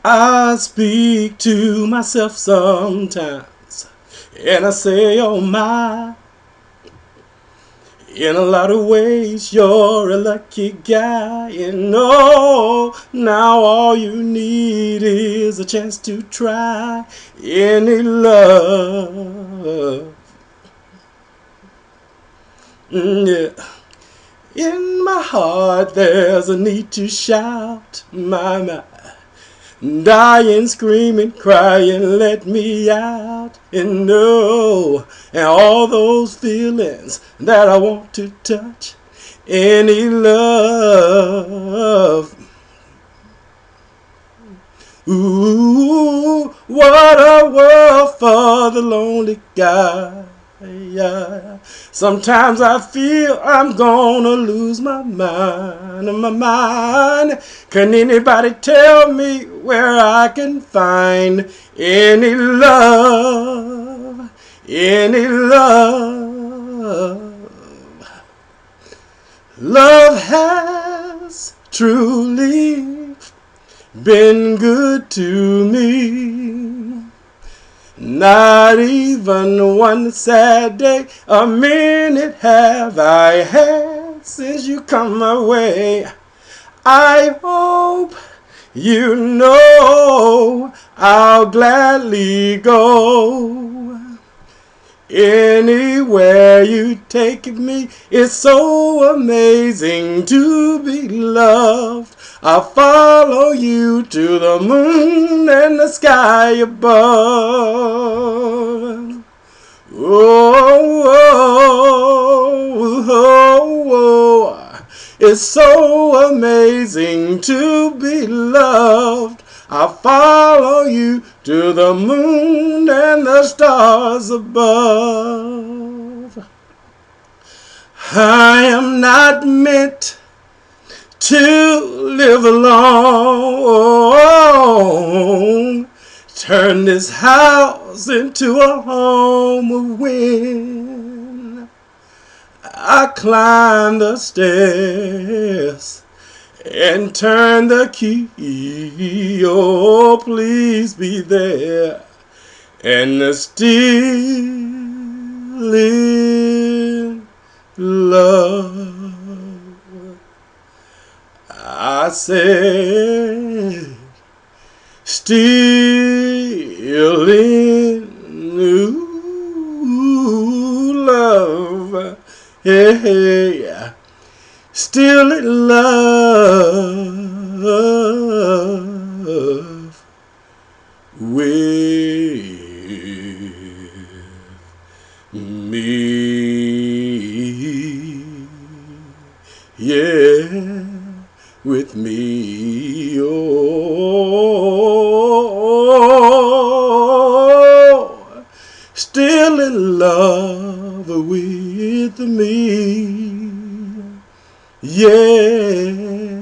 I speak to myself sometimes, and I say, oh my, in a lot of ways you're a lucky guy. And no, now all you need is a chance to try any love. Yeah. In my heart there's a need to shout, my, dying, screaming, crying, let me out. And no, and all those feelings that I want to touch, any love. Ooh, what a world for the lonely guy. Yeah. Sometimes I feel I'm gonna lose my mind. Can anybody tell me where I can find any love? Any love? Love has truly been good to me. Not even one sad day, a minute have I had since you come my way. I hope you know I'll gladly go anywhere you take me. It's so amazing to be loved. I'll follow you to the moon and the sky above. Oh, oh, oh, oh. It's so amazing to be loved. I'll follow you to the moon and the stars above. I am not meant to live alone. Turn this house into a home of when I climb the stairs and turn the key. Oh, please be there and still in love. I said, still in new love. Yeah, still in love with me. Yeah, with me. Oh, still in love with me. Yeah.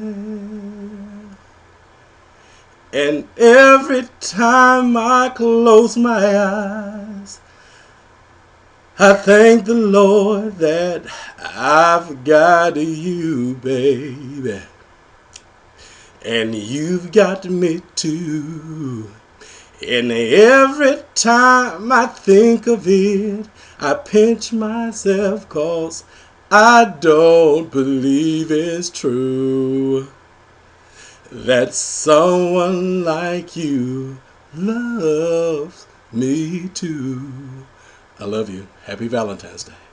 And every time I close my eyes, I thank the Lord that I've got you, baby. And you've got me too. And every time I think of it, I pinch myself 'cause I don't believe it's true that someone like you loves me too. I love you. Happy Valentine's Day.